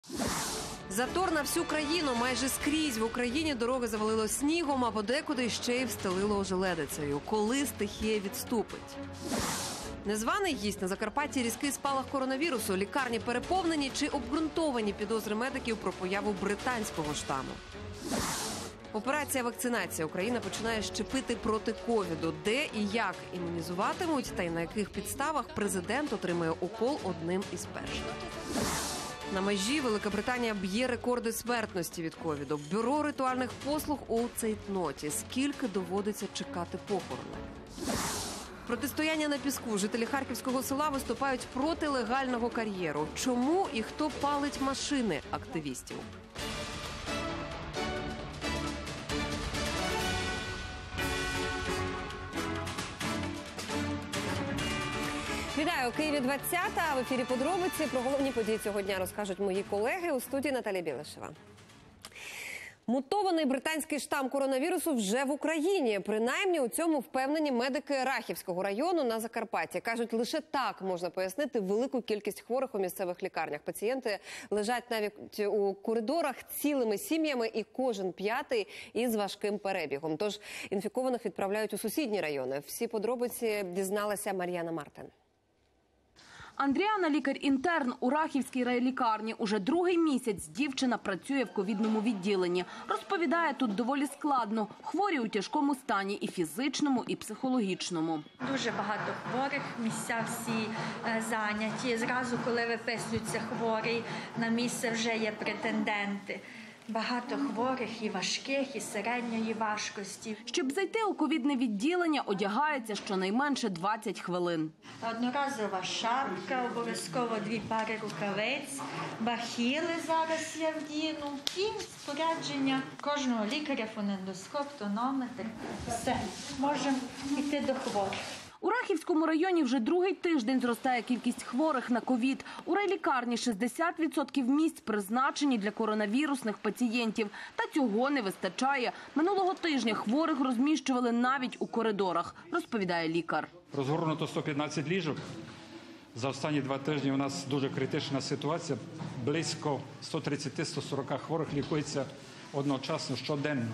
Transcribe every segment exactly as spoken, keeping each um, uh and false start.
Затор на всю країну. Майже скрізь в Україні дороги завалило снігом, а подекуди ще й встелило ожеледицею. Коли стихія відступить? Незваний гість на Закарпатті, різкий спалах коронавірусу, лікарні переповнені чи обґрунтовані підозри медиків про появу британського штаму. Операція «Вакцинація». Україна починає щепити проти ковіду. Де і як імунізуватимуть, та й на яких підставах президент отримає укол одним із перших. На межі Великобританія б'є рекорди смертності від ковіду. Бюро ритуальних послуг у цейтноті. Скільки доводиться чекати похорони? Протистояння на піску. Жителі харківського села виступають проти легального кар'єру. Чому і хто палить машини активістів? Вітаю, у Києві двадцята. В ефірі «Подробиці». Про головні події цього дня розкажуть мої колеги. У студії Наталія Білишева. Мутований британський штам коронавірусу вже в Україні. Принаймні у цьому впевнені медики Рахівського району на Закарпатті. Кажуть, лише так можна пояснити велику кількість хворих у місцевих лікарнях. Пацієнти лежать навіть у коридорах цілими сім'ями, і кожен п'ятий із важким перебігом. Тож інфікованих відправляють у сусідні райони. Всі подробиці дізналася Мар'яна Мартин. Андріана – лікар-інтерн у Рахівській райлікарні. Уже другий місяць дівчина працює в ковідному відділенні. Розповідає, тут доволі складно. Хворі у тяжкому стані і фізичному, і психологічному. Дуже багато хворих, місця всі е, зайняті. Зразу, коли виписується хворий, на місце вже є претенденти. Багато хворих, і важких, і середньої важкості. Щоб зайти у ковідне відділення, одягається щонайменше двадцять хвилин. Одноразова шапка, обов'язково дві пари рукавиць, бахіли зараз я вдіну і спорядження кожного лікаря, фонендоскоп, тонометр. Все, можемо йти до хворих. У Рахівському районі вже другий тиждень зростає кількість хворих на ковід. У райлікарні шістдесят відсотків місць призначені для коронавірусних пацієнтів. Та цього не вистачає. Минулого тижня хворих розміщували навіть у коридорах, розповідає лікар. Розгорнуто сто п'ятнадцять ліжок. За останні два тижні у нас дуже критична ситуація. Близько сто тридцять - сто сорок хворих лікується одночасно щоденно.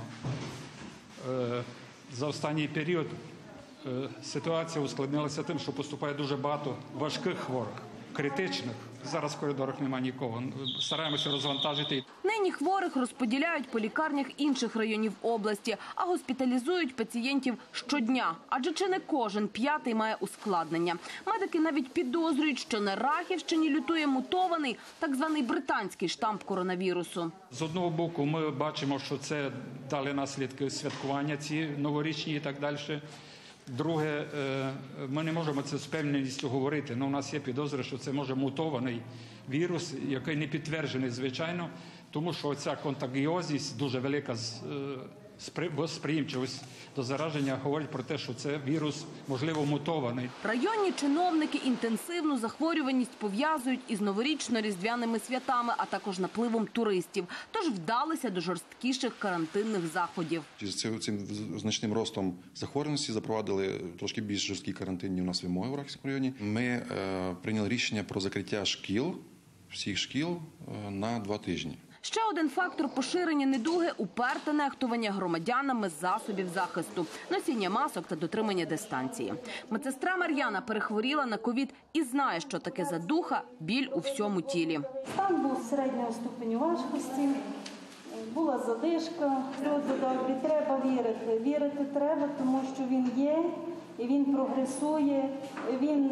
За останній період ситуація ускладнилася тим, що поступає дуже багато важких хворих, критичних. Зараз в коридорах немає нікого. Стараємося розвантажити. Нині хворих розподіляють по лікарнях інших районів області, а госпіталізують пацієнтів щодня. Адже чи не кожен п'ятий має ускладнення. Медики навіть підозрюють, що на Рахівщині лютує мутований так званий британський штам коронавірусу. З одного боку ми бачимо, що це дали наслідки святкування ці новорічні і так далі. Друге, ми не можемо це з впевненістю говорити, але у нас є підозри, що це може мутований вірус, який не підтверджений, звичайно, тому що ця контагіозність дуже велика, сприймчивість до зараження говорить про те, що це вірус, можливо, мутований. Районні чиновники інтенсивну захворюваність пов'язують із новорічно-різдвяними святами, а також напливом туристів. Тож вдалися до жорсткіших карантинних заходів. З цим значним ростом захворюваності запровадили трошки більш жорсткі карантинні у нас вимоги в Рахівському районі. Ми е, прийняли рішення про закриття шкіл, всіх шкіл е, на два тижні. Ще один фактор поширення недуги – уперте нехтування громадянами засобів захисту, носіння масок та дотримання дистанції. Медсестра Мар'яна перехворіла на ковід і знає, що таке задуха, біль у всьому тілі. Стан був середнього ступеню важкості, була задишка. Люди добрі, треба вірити. Вірити треба, тому що він є, і він прогресує, він,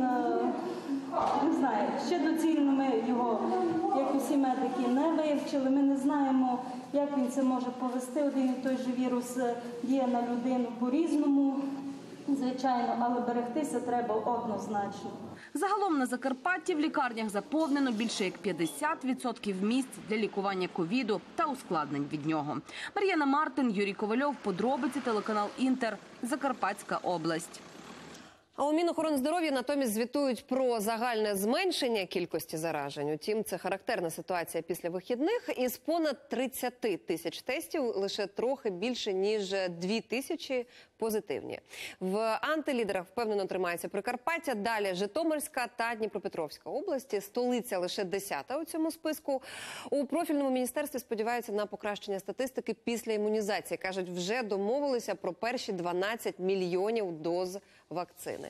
не знаю, ще доцільно ми його, як усі медики, не вивчили. Ми не знаємо, як він це може повести. Один і той же вірус діє на людину по-різному, звичайно, але берегтися треба однозначно. Загалом на Закарпатті в лікарнях заповнено більше як п'ятдесят відсотків місць для лікування ковіду та ускладнень від нього. Мар'яна Мартин, Юрій Ковальов, подробиці, телеканал «Інтер», Закарпатська область. А у Мінохорони натомість звітують про загальне зменшення кількості заражень. Утім, це характерна ситуація після вихідних. Із понад тридцяти тисяч тестів лише трохи більше, ніж дві тисячі позитивні. В антилідерах впевнено тримається Прикарпаття, далі Житомирська та Дніпропетровська області. Столиця лише десята у цьому списку. У профільному міністерстві сподіваються на покращення статистики після імунізації. Кажуть, вже домовилися про перші дванадцять мільйонів доз вакцини.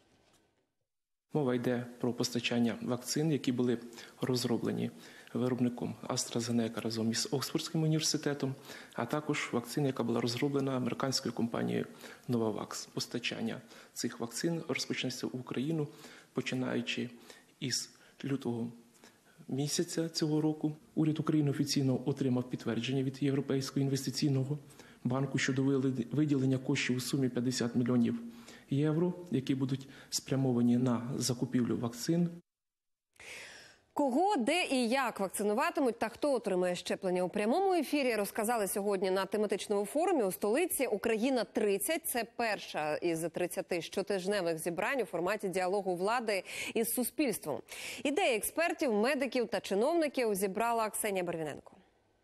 Мова йде про постачання вакцин, які були розроблені виробником AstraZeneca разом із Оксфордським університетом, а також вакцина, яка була розроблена американською компанією Novavax. Постачання цих вакцин розпочнеться в Україну, починаючи із лютого місяця цього року. Уряд України офіційно отримав підтвердження від Європейського інвестиційного банку щодо виділення коштів у сумі п'ятдесят мільйонів євро, які будуть спрямовані на закупівлю вакцин. Кого, де і як вакцинуватимуть та хто отримає щеплення у прямому ефірі, розказали сьогодні на тематичному форумі у столиці «Україна тридцять». Це перша із тридцяти щотижневих зібрань у форматі діалогу влади із суспільством. Ідеї експертів, медиків та чиновників зібрала Ксенія Барвіненко.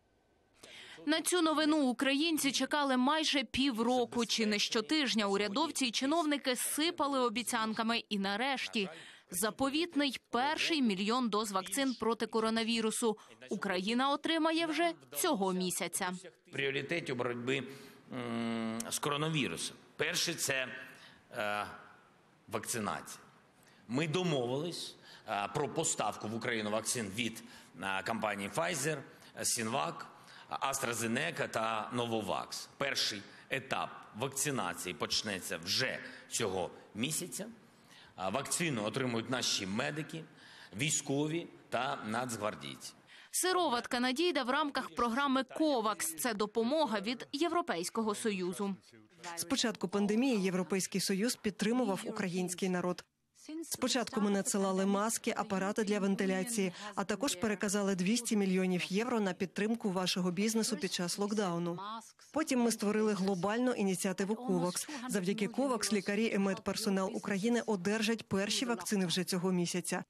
На цю новину українці чекали майже півроку. Чи не щотижня урядовці і чиновники сипали обіцянками. І нарешті заповітний перший мільйон доз вакцин проти коронавірусу Україна отримає вже цього місяця. Пріоритетів боротьби з коронавірусом. Перший – це е, вакцинація. Ми домовились е, про поставку в Україну вакцин від е, компанії Pfizer, Sinovac, AstraZeneca та Novavax. Перший етап вакцинації почнеться вже цього місяця. Вакцину отримують наші медики, військові та нацгвардійці. Сироватка надійде в рамках програми «Ковакс». Це допомога від Європейського Союзу. З початку пандемії Європейський Союз підтримував український народ. Спочатку ми надсилали маски, апарати для вентиляції, а також переказали двісті мільйонів євро на підтримку вашого бізнесу під час локдауну. Потім ми створили глобальну ініціативу «Ковакс». Завдяки «Ковакс» лікарі і медперсонал України одержать перші вакцини вже цього місяця.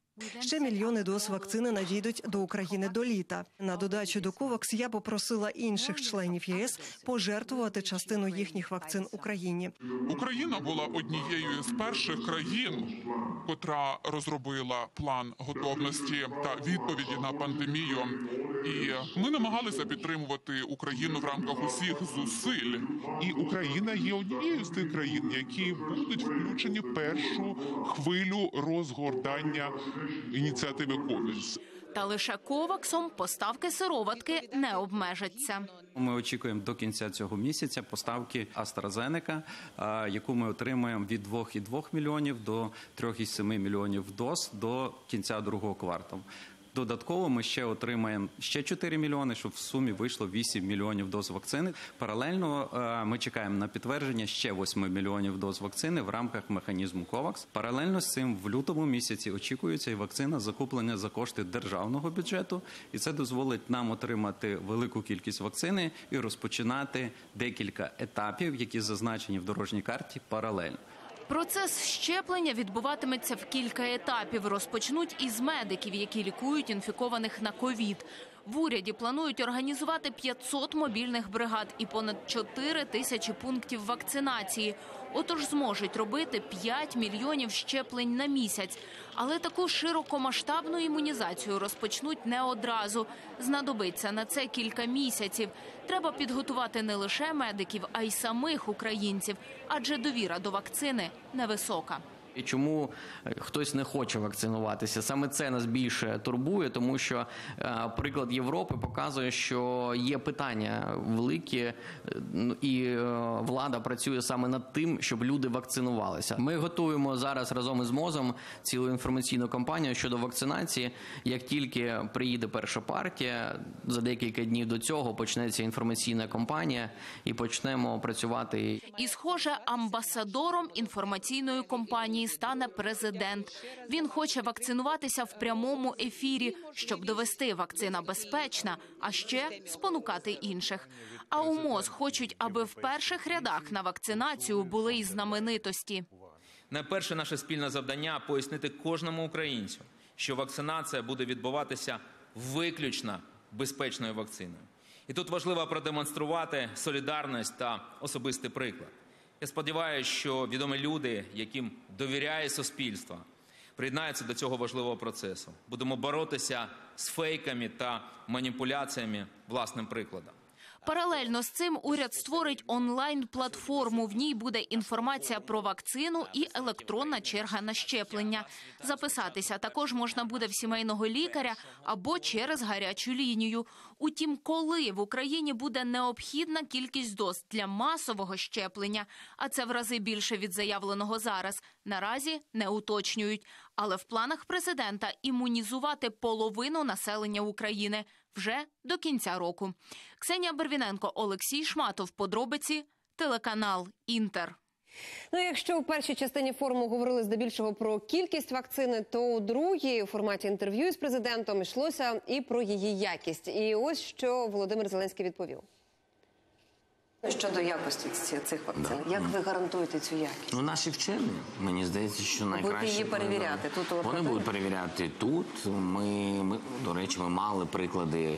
Ще мільйони доз вакцини надійдуть до України до літа. На додачу до «Ковакс» я попросила інших членів ЄС пожертвувати частину їхніх вакцин Україні. Україна була однією з перших країн, котра розробила план готовності та відповіді на пандемію. І ми намагалися підтримувати Україну в рамках усіх зусиль. І Україна є однією з тих країн, які будуть включені в першу хвилю розгортання ініціативи «Ковакс». Та лише коваксом поставки сироватки не обмежаться. Ми очікуємо до кінця цього місяця поставки AstraZeneca, яку ми отримаємо від двох цілих двох мільйонів до трьох цілих семи мільйонів доз до кінця другого кварталу. Додатково ми ще отримаємо ще чотири мільйони, щоб в сумі вийшло вісім мільйонів доз вакцини. Паралельно ми чекаємо на підтвердження ще восьми мільйонів доз вакцини в рамках механізму ковакс. Паралельно з цим в лютому місяці очікується і вакцина закуплення за кошти державного бюджету. І це дозволить нам отримати велику кількість вакцини і розпочинати декілька етапів, які зазначені в дорожній карті паралельно. Процес щеплення відбуватиметься в кілька етапів. Розпочнуть із медиків, які лікують інфікованих на ковід. В уряді планують організувати п'ятсот мобільних бригад і понад чотири тисячі пунктів вакцинації. Отож зможуть робити п'ять мільйонів щеплень на місяць. Але таку широкомасштабну імунізацію розпочнуть не одразу. Знадобиться на це кілька місяців. Треба підготувати не лише медиків, а й самих українців. Адже довіра до вакцини невисока. І чому хтось не хоче вакцинуватися? Саме це нас більше турбує, тому що е, приклад Європи показує, що є питання великі, і е, влада працює саме над тим, щоб люди вакцинувалися. Ми готуємо зараз разом із МОЗом цілу інформаційну кампанію щодо вакцинації. Як тільки приїде перша партія, за декілька днів до цього почнеться інформаційна кампанія і почнемо працювати. І, схоже, амбасадором інформаційної кампанії стане президент. Він хоче вакцинуватися в прямому ефірі, щоб довести, вакцина безпечна, а ще спонукати інших. А у МОЗ хочуть, аби в перших рядах на вакцинацію були й знаменитості. Найперше наше спільне завдання – пояснити кожному українцю, що вакцинація буде відбуватися виключно безпечною вакциною. І тут важливо продемонструвати солідарність та особистий приклад. Я сподіваюся, що відомі люди, яким довіряє суспільство, приєднаються до цього важливого процесу. Будемо боротися з фейками та маніпуляціями власним прикладом. Паралельно з цим уряд створить онлайн-платформу. В ній буде інформація про вакцину і електронна черга на щеплення. Записатися також можна буде в сімейного лікаря або через гарячу лінію. Утім, коли в Україні буде необхідна кількість доз для масового щеплення, а це в рази більше від заявленого зараз, наразі не уточнюють. Але в планах президента імунізувати половину населення України вже до кінця року. Ксенія Барвіненко, Олексій Шматов. Подробиці. Телеканал «Інтер». Ну, якщо у першій частині форуму говорили здебільшого про кількість вакцини, то у другій у форматі інтерв'ю з президентом йшлося і про її якість. І ось що Володимир Зеленський відповів. Щодо якості цих вакцин, да. Як ви гарантуєте цю якість? Ну, наші вчені, мені здається, що найкраще... Будете її перевіряти тут у лабораторії? Вони будуть перевіряти тут. Ми, ми, до речі, ми мали приклади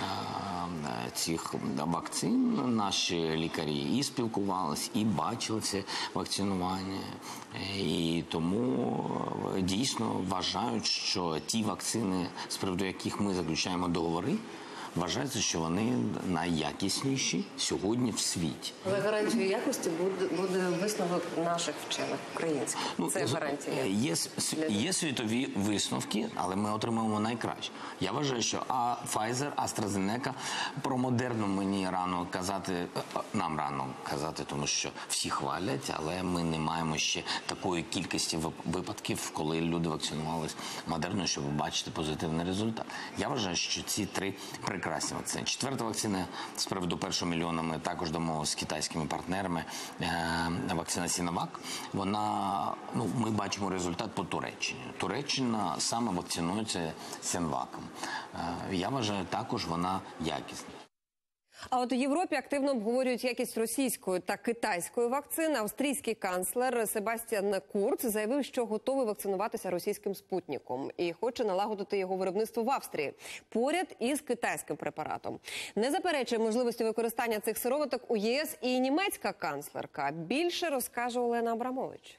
а, цих вакцин. Наші лікарі і спілкувалися, і бачили це вакцинування. І тому дійсно вважають, що ті вакцини, з приводу яких ми заключаємо договори, вважається, що вони найякісніші сьогодні в світі. Але гарантією якості буде, буде висновок наших вчених, українських. Ну, це гарантія. Є, є світові висновки, але ми отримуємо найкраще. Я вважаю, що а Pfizer, AstraZeneca, про Модерну мені рано казати, нам рано казати, тому що всі хвалять, але ми не маємо ще такої кількості випадків, коли люди вакцинувалися Модерною, щоб побачити позитивний результат. Я вважаю, що ці три прекрасні вакцини. Четверта вакцина з приводу першого мільйона ми також домовилися з китайськими партнерами. Вакцина Сіновак. Вона, ну, ми бачимо результат по Туреччині. Туреччина саме вакцинується Сіноваком. Я вважаю, також вона якісна. А от у Європі активно обговорюють якість російської та китайської вакцин. Австрійський канцлер Себастьян Курц заявив, що готовий вакцинуватися російським спутником і хоче налагодити його виробництво в Австрії поряд із китайським препаратом. Не заперечує можливості використання цих сироваток у ЄС і німецька канцлерка. Більше розкаже Олена Абрамович.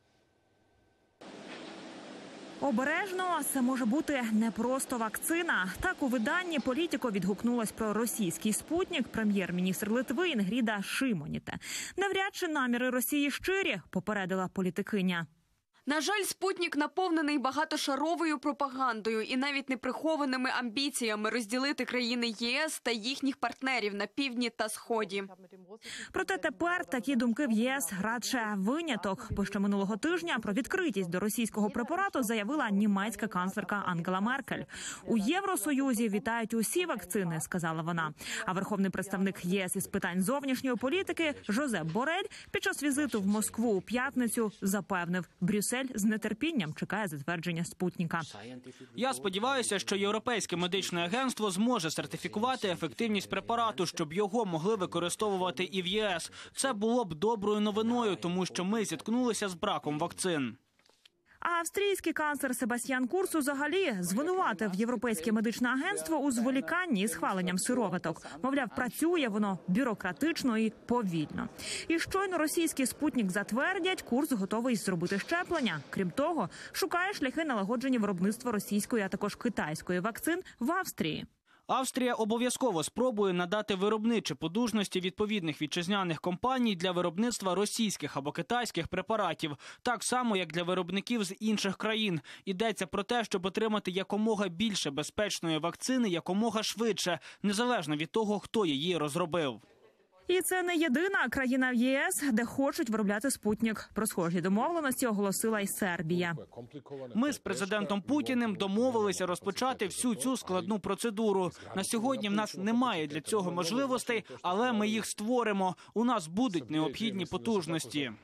Обережно, це може бути не просто вакцина. Так у виданні «Політіко» відгукнулась про російський спутник прем'єр-міністр Литви Інгріда Шимоніте. Навряд чи наміри Росії щирі, попередила політикиня. На жаль, спутник наповнений багатошаровою пропагандою і навіть неприхованими амбіціями розділити країни ЄС та їхніх партнерів на півдні та сході. Проте тепер такі думки в ЄС радше виняток. Бо ще минулого тижня про відкритість до російського препарату заявила німецька канцлерка Ангела Меркель. У Євросоюзі вітають усі вакцини, сказала вона. А верховний представник ЄС із питань зовнішньої політики Жозеп Борель під час візиту в Москву у п'ятницю запевнив, Брюссель з нетерпінням чекає затвердження спутника. Я сподіваюся, що Європейське медичне агентство зможе сертифікувати ефективність препарату, щоб його могли використовувати і в ЄС. Це було б доброю новиною, тому що ми зіткнулися з браком вакцин. А австрійський канцлер Себастьян Курц взагалі звинуватив Європейське медичне агентство у зволіканні із схваленням сироваток. Мовляв, працює воно бюрократично і повільно. І щойно російський спутник затвердять, Курц готовий зробити щеплення. Крім того, шукає шляхи налагодження виробництва російської, а також китайської вакцин в Австрії. Австрія обов'язково спробує надати виробничі потужності відповідних вітчизняних компаній для виробництва російських або китайських препаратів, так само, як для виробників з інших країн. Йдеться про те, щоб отримати якомога більше безпечної вакцини якомога швидше, незалежно від того, хто її розробив. І це не єдина країна в ЄС, де хочуть виробляти спутник. Про схожі домовленості оголосила й Сербія. Ми з президентом Путіним домовилися розпочати всю цю складну процедуру. На сьогодні в нас немає для цього можливостей, але ми їх створимо. У нас будуть необхідні потужності.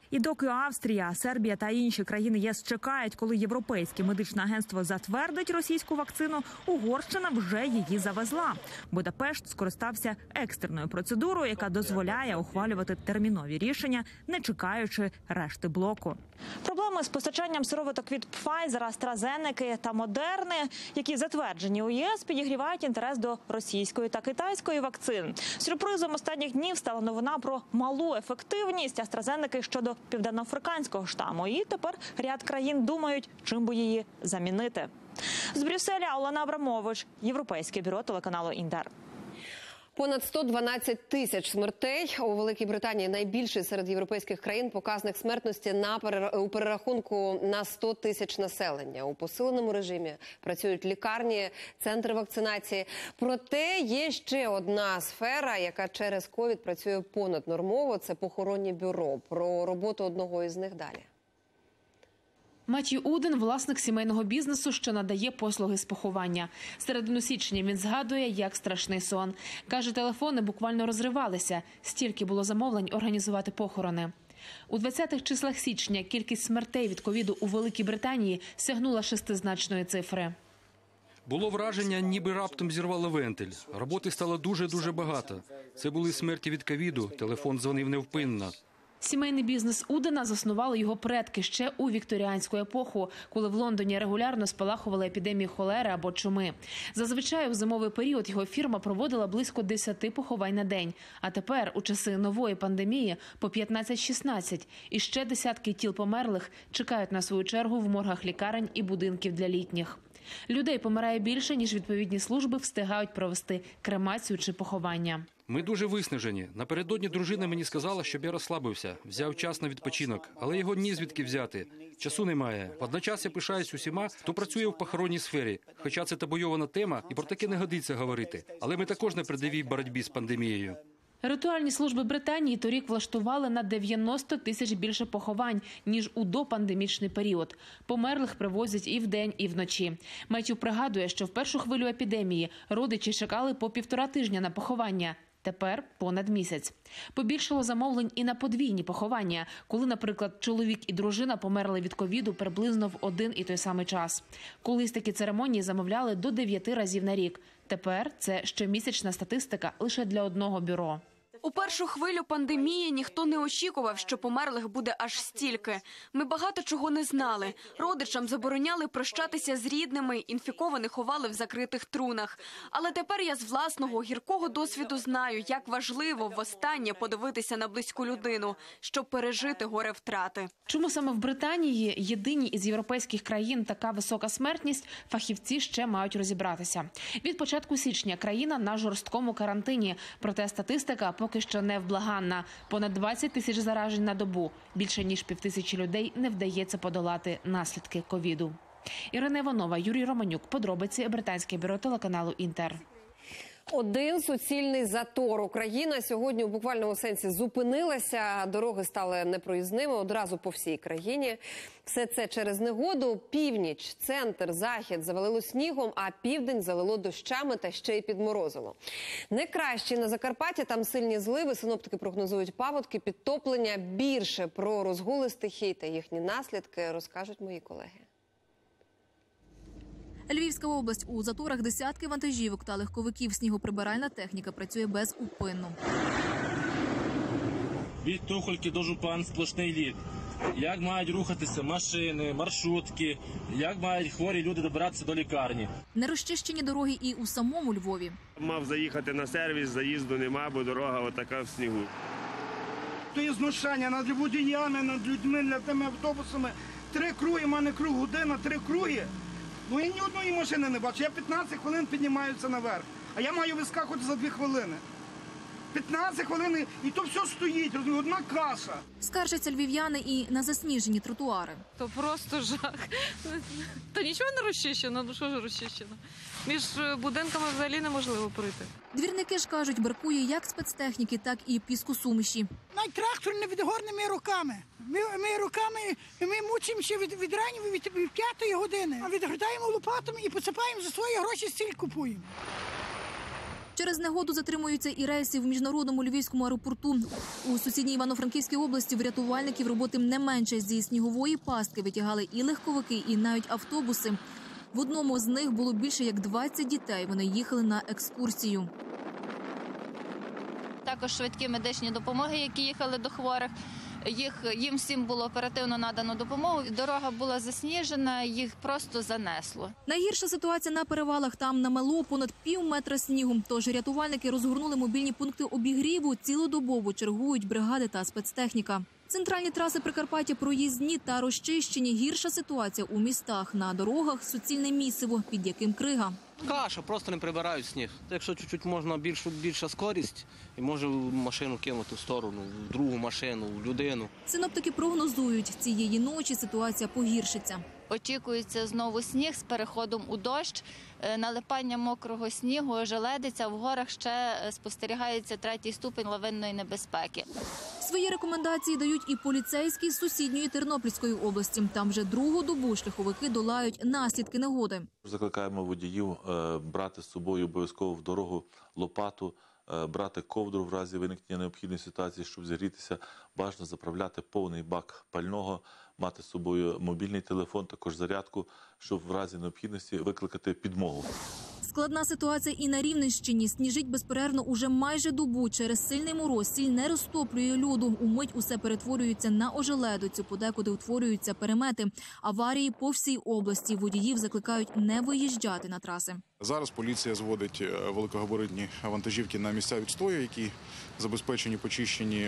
І доки Австрія, Сербія та інші країни ЄС чекають, коли Європейське медичне агентство затвердить російську вакцину, Угорщина вже її завезла. Будапешт скористався екстреною процедурою, яка дозволяє ухвалювати термінові рішення, не чекаючи решти блоку. Проблеми з постачанням сироваток від Pfizer, AstraZeneca та Moderna, які затверджені у ЄС, підігрівають інтерес до російської та китайської вакцин. Сюрпризом останніх днів стала новина про малу ефективність AstraZeneca щодо південноафриканського штаму. І тепер ряд країн думають, чим би її замінити. З Брюсселя Олена Абрамович, Європейське бюро телеканалу Інтер. Понад сто дванадцять тисяч смертей. У Великій Британії найбільший серед європейських країн показник смертності на перер... у перерахунку на сто тисяч населення. У посиленому режимі працюють лікарні, центри вакцинації. Проте є ще одна сфера, яка через ковід працює понаднормово – це похоронні бюро. Про роботу одного із них далі. Меттью Уден – власник сімейного бізнесу, що надає послуги з поховання. Середину січня він згадує, як страшний сон. Каже, телефони буквально розривалися. Стільки було замовлень організувати похорони. У двадцятих числах січня кількість смертей від ковіду у Великій Британії сягнула шестизначної цифри. Було враження, ніби раптом зірвало вентиль. Роботи стало дуже-дуже багато. Це були смерті від ковіду, телефон дзвонив невпинно. Сімейний бізнес Удена заснували його предки ще у вікторіанську епоху, коли в Лондоні регулярно спалахували епідемії холери або чуми. Зазвичай у зимовий період його фірма проводила близько десяти поховань на день. А тепер, у часи нової пандемії, по п'ятнадцять-шістнадцять. І ще десятки тіл померлих чекають на свою чергу в моргах лікарень і будинків для літніх. Людей помирає більше, ніж відповідні служби встигають провести кремацію чи поховання. Ми дуже виснажені. Напередодні дружина мені сказала, щоб я розслабився, взяв час на відпочинок. Але його ні звідки взяти. Часу немає. Водночас я пишаюсь усіма, хто працює в похоронній сфері. Хоча це табуйована тема, і про таке не годиться говорити. Але ми також на передовій боротьбі з пандемією. Ритуальні служби Британії торік влаштували на дев'яносто тисяч більше поховань, ніж у допандемічний період. Померлих привозять і вдень, і вночі. Меттью пригадує, що в першу хвилю епідемії родичі чекали по півтора тижня на поховання. Тепер понад місяць. Побільшало замовлень і на подвійні поховання, коли, наприклад, чоловік і дружина померли від ковіду приблизно в один і той самий час. Колись такі церемонії замовляли до дев'яти разів на рік. Тепер це щомісячна статистика лише для одного бюро. У першу хвилю пандемії ніхто не очікував, що померлих буде аж стільки. Ми багато чого не знали. Родичам забороняли прощатися з рідними, інфікованих ховали в закритих трунах. Але тепер я з власного гіркого досвіду знаю, як важливо востаннє подивитися на близьку людину, щоб пережити горе втрати. Чому саме в Британії, єдиній із європейських країн, така висока смертність, фахівці ще мають розібратися. Від початку січня країна на жорсткому карантині, проте статистика поки що невблаганна. Понад двадцять тисяч заражень на добу. Більше ніж півтисячі людей не вдається подолати наслідки ковіду. Ірина Іванова, Юрій Романюк. Подробиці. Британське бюро телеканалу Інтер. Один суцільний затор. Україна сьогодні у буквальному сенсі зупинилася. Дороги стали непроїзними одразу по всій країні. Все це через негоду. Північ, центр, захід завалило снігом, а південь залило дощами та ще й підморозило. Не краще на Закарпатті, там сильні зливи, синоптики прогнозують паводки, підтоплення. Більше про розгули стихій та їхні наслідки розкажуть мої колеги. Львівська область. У заторах десятки вантажівок та легковиків. Снігоприбиральна техніка працює безупинно. Від Тухольки до Жупан сплошний лід. Як мають рухатися машини, маршрутки, як мають хворі люди добиратися до лікарні. Нерозчищені дороги і у самому Львові. Мав заїхати на сервіс, заїзду нема, бо дорога отака в снігу. То є знущання над водіями, над людьми, над тими автобусами. Три круги, в мене круг година, три круги. Ну я ні одної машини не бачу. Я п'ятнадцять хвилин піднімаюся наверх, а я маю вискакувати за дві хвилини. п'ятнадцять хвилин, і то все стоїть, розумію, одна каша. Скаржаться львів'яни і на засніжені тротуари. То просто жах. Та нічого не розчищено, ну що ж розчищено? Між будинками взагалі неможливо пройти. Двірники ж кажуть, бракує як спецтехніки, так і піскосуміші. Навіть трактор не відгорними руками. Ми, ми руками, ми мучимося від, від ранньої, від, від п'ятої години. А відгортаємо лопатами і посипаємо за свої гроші, стіль купуємо. Через негоду затримуються і рейси в міжнародному львівському аеропорту. У сусідній Івано-Франківській області в рятувальників роботи не менше. Зі снігової пастки витягали і легковики, і навіть автобуси. В одному з них було більше як двадцять дітей. Вони їхали на екскурсію. Також швидкі медичні допомоги, які їхали до хворих. Їх, їм всім було оперативно надано допомогу. Дорога була засніжена, їх просто занесло. Найгірша ситуація на перевалах. Там намело понад пів метра снігу. Тож рятувальники розгорнули мобільні пункти обігріву. Цілодобово чергують бригади та спецтехніка. Центральні траси Прикарпаття проїзні та розчищені. Гірша ситуація у містах. На дорогах суцільне місиво, під яким крига. Каша, просто не прибирають сніг. Якщо чуть-чуть можна більшу, більша скорість, і може машину кинути в сторону, в другу машину, в людину. Синоптики прогнозують, цієї ночі ситуація погіршиться. Очікується знову сніг з переходом у дощ, налипання мокрого снігу, ожеледиця. В горах ще спостерігається третій ступень лавинної небезпеки. Свої рекомендації дають і поліцейські з сусідньої Тернопільської області. Там вже другу добу шляховики долають наслідки негоди. Закликаємо водіїв брати з собою обов'язково в дорогу лопату, брати ковдру в разі виникнення необхідної ситуації, щоб зігрітися. Бажано заправляти повний бак пального, мати з собою мобільний телефон, також зарядку, щоб в разі необхідності викликати підмогу. Складна ситуація і на Рівненщині. Сніжить безперервно уже майже добу. Через сильний мороз сіль не розтоплює льоду. Умить усе перетворюється на ожеледицю, подекуди утворюються перемети. Аварії по всій області. Водіїв закликають не виїжджати на траси. Зараз поліція зводить великогабаритні вантажівки на місця відстою, які забезпечені, почищені.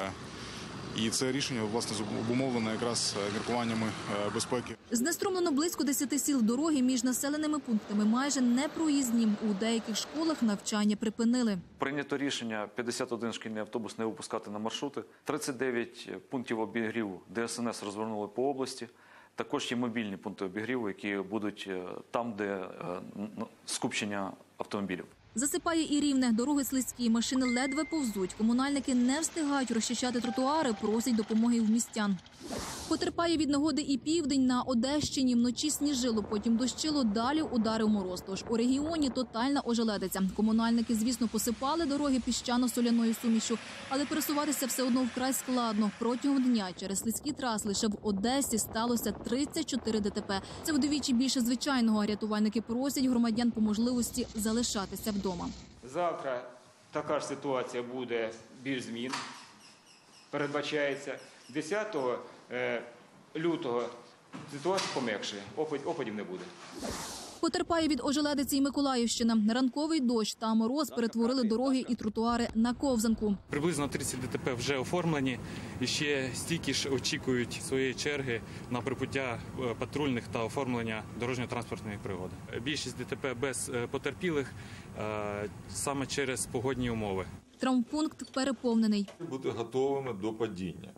І це рішення, власне, обумовлено якраз міркуваннями безпеки. Знеструмлено близько десяти сіл. Дороги між населеними пунктами майже непроїзні. У деяких школах навчання припинили. Прийнято рішення п'ятдесят один шкільний автобус не випускати на маршрути. тридцять дев'ять пунктів обігріву Де Ес Ен Ес розвернули по області. Також є мобільні пункти обігріву, які будуть там, де скупчення автомобілів. Засипає і Рівне. Дороги слизькі, машини ледве повзуть. Комунальники не встигають розчищати тротуари, просять допомоги в містян. Потерпає від негоди і Південь. На Одещині вночі сніжило, потім дощило, далі ударив мороз. Тож у регіоні тотальна ожеледиця. Комунальники, звісно, посипали дороги піщано-соляною сумішю, але пересуватися все одно вкрай складно. Протягом дня через слизькі траси лише в Одесі сталося тридцять чотири Де Те Пе. Це вдвічі більше звичайного. Рятувальники просять громадян по можливості залишатися вдома. Завтра така ж ситуація буде більш змін. Передбачається десятого лютого ситуація пом'якшає, опадів не буде. Потерпає від ожеледиці і Миколаївщина. Ранковий дощ та мороз перетворили дороги і тротуари на ковзанку. Приблизно тридцять Де Те Пе вже оформлені. І ще стільки ж очікують своєї черги на прибуття патрульних та оформлення дорожньо-транспортної пригоди. Більшість Де Те Пе без потерпілих саме через погодні умови. Травмпункт переповнений. Бути готовими до падіння.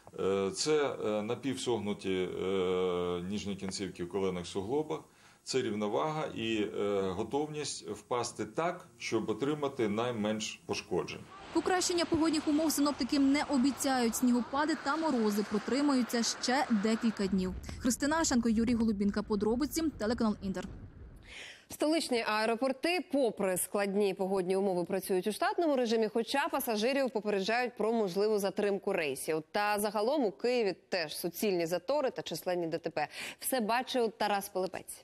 Це напівсогнуті ніжні кінцівки в коленних суглобах. Це рівновага і е, готовність впасти так, щоб отримати найменш пошкоджень. Покращення погодних умов синоптики не обіцяють. Снігопади та морози протримаються ще декілька днів. Христина Ашенко, Юрій Голубінка. Подробиці, телеканал Інтер. Столичні аеропорти, попри складні погодні умови, працюють у штатному режимі, хоча пасажирів попереджають про можливу затримку рейсів. Та загалом у Києві теж суцільні затори та численні Де Те Пе. Все бачив Тарас Пилипець.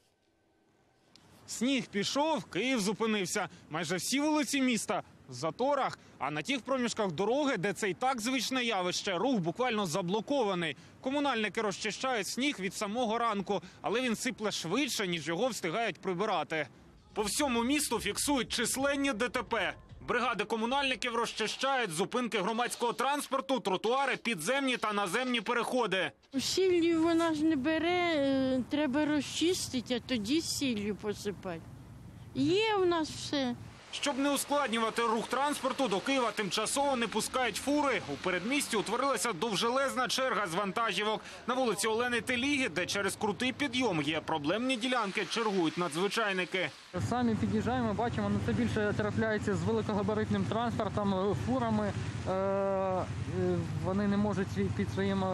Сніг пішов, Київ зупинився. Майже всі вулиці міста в заторах, а на тих проміжках дороги, де це й так звичне явище, рух буквально заблокований. Комунальники розчищають сніг від самого ранку, але він сипле швидше, ніж його встигають прибирати. По всьому місту фіксують численні Де Те Пе. Бригади комунальників розчищають зупинки громадського транспорту, тротуари, підземні та наземні переходи. Сіллю вона ж не бере, треба розчистити, а тоді сіллю посипати. Є у нас все. Щоб не ускладнювати рух транспорту, до Києва тимчасово не пускають фури. У передмісті утворилася довжелезна черга з вантажівок. На вулиці Олени Теліги, де через крутий підйом є проблемні ділянки, чергують надзвичайники. Самі під'їжджаємо, бачимо, це більше трапляється з великогабаритним транспортом, фурами. Вони не можуть під своїм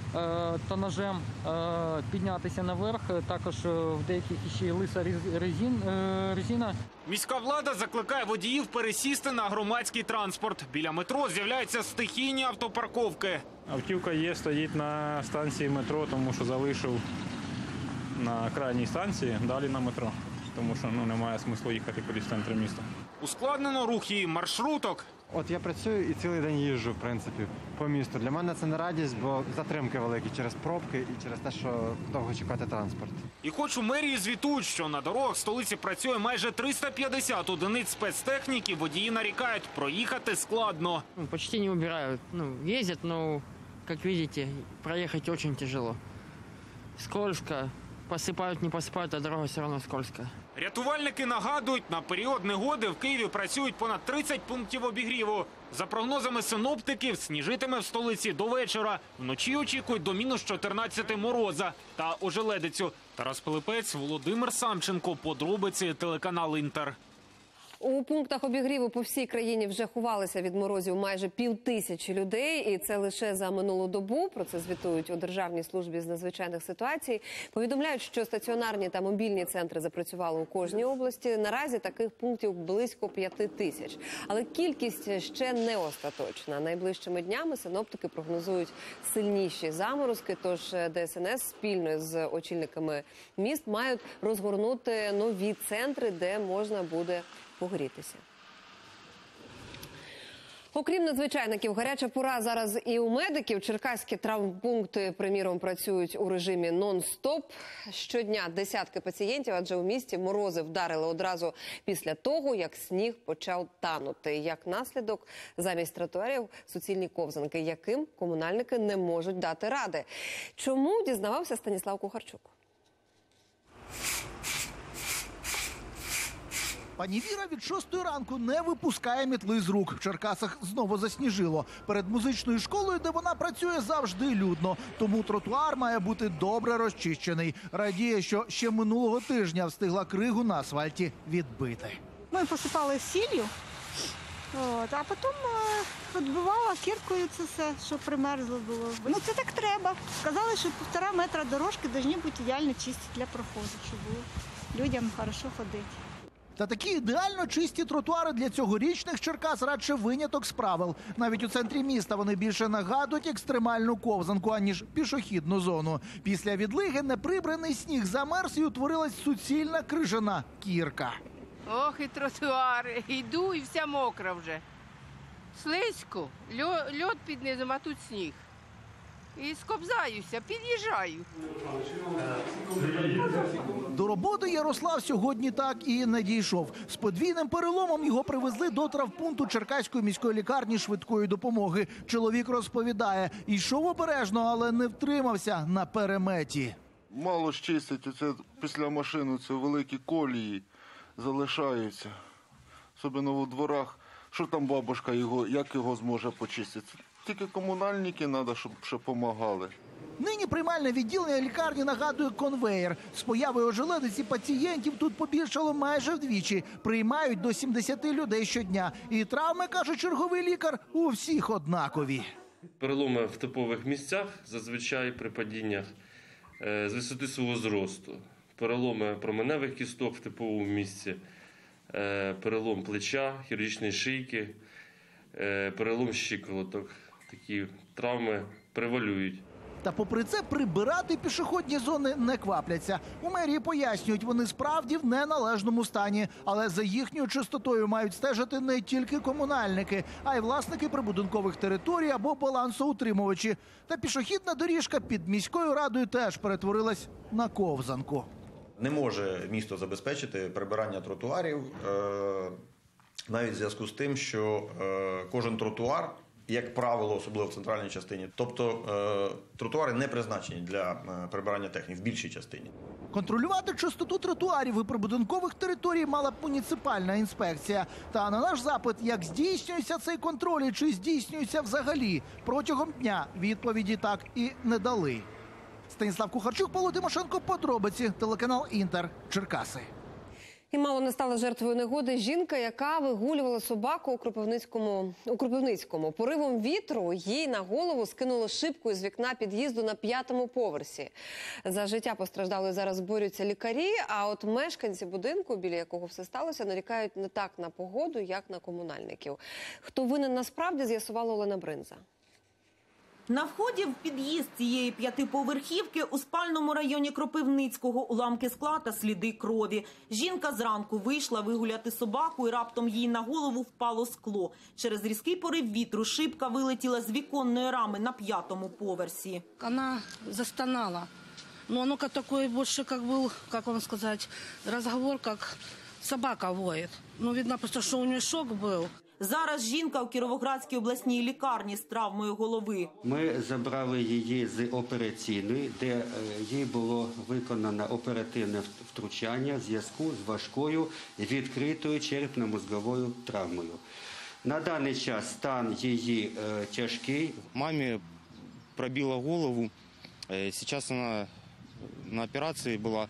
тонажем піднятися наверх. Також в деяких ще лиса резин, резина. Міська влада закликає водіїв пересісти на громадський транспорт. Біля метро з'являються стихійні автопарковки. Автівка є, стоїть на станції метро, тому що залишив на крайній станції, далі на метро. Тому що ну, немає смислу їхати кудись в центр міста. Ускладнено рух і маршруток. От я працюю і цілий день їжджу, в принципі, по місту. Для мене це не радість, бо затримки великі через пробки і через те, що довго чекати транспорт. І хоч у мерії звітують, що на дорогах столиці працює майже триста п'ятдесят одиниць спецтехніки, водії нарікають, проїхати складно. Почти не убирають. Ну, їздять, але, як бачите, проїхати дуже тяжело. Скользко. Посипають, не посипають, а дорога все одно скользка. Рятувальники нагадують, на період негоди в Києві працюють понад тридцять пунктів обігріву. За прогнозами синоптиків, сніжитиме в столиці до вечора. Вночі очікують до мінус чотирнадцяти мороза та ожеледицю. Тарас Пилипець, Володимир Самченко. Подробиці, телеканал «Інтер». У пунктах обігріву по всій країні вже ховалися від морозів майже півтисячі людей. І це лише за минулу добу. Про це звітують у Державній службі з надзвичайних ситуацій. Повідомляють, що стаціонарні та мобільні центри запрацювали у кожній області. Наразі таких пунктів близько п'яти тисяч. Але кількість ще не остаточна. Найближчими днями синоптики прогнозують сильніші заморозки. Тож ДСНС спільно з очільниками міст мають розгорнути нові центри, де можна буде погрітися. Окрім надзвичайників, гаряча пора зараз і у медиків. Черкаські травмпункти, приміром, працюють у режимі нон-стоп. Щодня десятки пацієнтів, адже у місті морози вдарили одразу після того, як сніг почав танути. Як наслідок, замість тротуарів – суцільні ковзанки, яким комунальники не можуть дати ради. Чому, дізнавався Станіслав Кухарчук. Пані Віра від шостої ранку не випускає мітли з рук. В Черкасах знову засніжило. Перед музичною школою, де вона працює, завжди людно. Тому тротуар має бути добре розчищений. Радіє, що ще минулого тижня встигла кригу на асфальті відбити. Ми посипали сіллю, от, а потім відбивала кіркою це все, щоб примерзло було. Ну це так треба. Сказали, що півтора метра дорожки повинні бути ідеально чисті для проходу, щоб було людям хорошо ходити. Та такі ідеально чисті тротуари для цьогорічних Черкас радше виняток з правил. Навіть у центрі міста вони більше нагадують екстремальну ковзанку, аніж пішохідну зону. Після відлиги неприбраний сніг замерз і утворилась суцільна крижана кірка. Ох і тротуари, йду і вся мокра вже. Слизько, льод під низом, а тут сніг. І скобзаюся, під'їжджаю. До роботи Ярослав сьогодні так і не дійшов. З подвійним переломом його привезли до травмпункту Черкаської міської лікарні швидкої допомоги. Чоловік розповідає, йшов обережно, але не втримався на переметі. Мало ж чистить, оце після машини це великі колії залишаються. Особливо у дворах. Що там бабушка його, як його зможе почистити? Тільки комунальники треба, щоб ще допомагали. Нині приймальне відділення лікарні нагадує конвеєр. З появою ожеледиці пацієнтів тут побільшало майже вдвічі. Приймають до сімдесяти людей щодня. І травми, каже черговий лікар, у всіх однакові. Переломи в типових місцях, зазвичай при падіннях з висоти свого зросту. Переломи променевих кісток в типовому місці, перелом плеча, хірургічної шийки, перелом щиколоток. Такі травми превалюють. Та попри це прибирати пішохідні зони не квапляться. У мерії пояснюють, вони справді в неналежному стані. Але за їхньою чистотою мають стежити не тільки комунальники, а й власники прибудинкових територій або балансоутримувачі. Та пішохідна доріжка під міською радою теж перетворилась на ковзанку. Не може місто забезпечити прибирання тротуарів, навіть в зв'язку з тим, що кожен тротуар, як правило, особливо в центральній частині, тобто тротуари не призначені для прибирання техніки в більшій частині. Контролювати чистоту тротуарів і прибудинкових територій мала б муніципальна інспекція. Та на наш запит, як здійснюється цей контроль і чи здійснюється взагалі, протягом дня відповіді так і не дали. Станіслав Кухарчук, Павло Тимошенко, подробиці, телеканал «Інтер», Черкаси. І мало не стала жертвою негоди жінка, яка вигулювала собаку у Кропивницькому. У Кропивницькому. Поривом вітру їй на голову скинуло шибку із вікна під'їзду на п'ятому поверсі. За життя постраждалої зараз борються лікарі, а от мешканці будинку, біля якого все сталося, нарікають не так на погоду, як на комунальників. Хто винен насправді, з'ясувала Олена Бринза. На вході в під'їзд цієї п'ятиповерхівки у спальному районі Кропивницького уламки скла та сліди крові. Жінка зранку вийшла вигуляти собаку і раптом їй на голову впало скло. Через різкий порив вітру шибка вилетіла з віконної рами на п'ятому поверсі. Вона застонала. Но оно как такой больше, как был, как вам сказать, разговор, как собака воет. Ну, видно просто, что у нее шок был. Зараз жінка у Кіровоградській обласній лікарні з травмою голови. Ми забрали її з операційної, де їй було виконано оперативне втручання в зв'язку з важкою відкритою черепно-мозговою травмою. На даний час стан її тяжкий. Мамі пробила голову. Зараз вона на операції була.